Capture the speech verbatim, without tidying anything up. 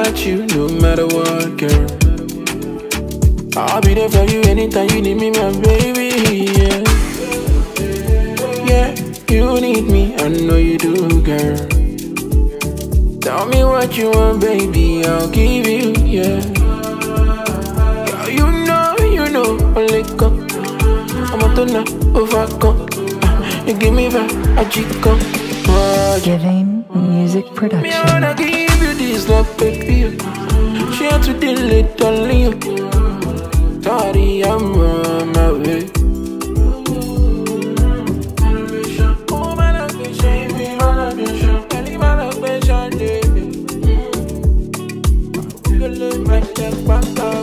got you no matter what, girl. I'll be there for you anytime you need me, my baby, yeah. Yeah, you need me, I know you do, girl. Tell me what you want, baby, I'll give you, yeah. Yeah, you know, you know, only go. I'm a donor, overcome. You give me back, I chico. Giving Music Production. Me, I wanna give you this love, baby. She had to delete, darling.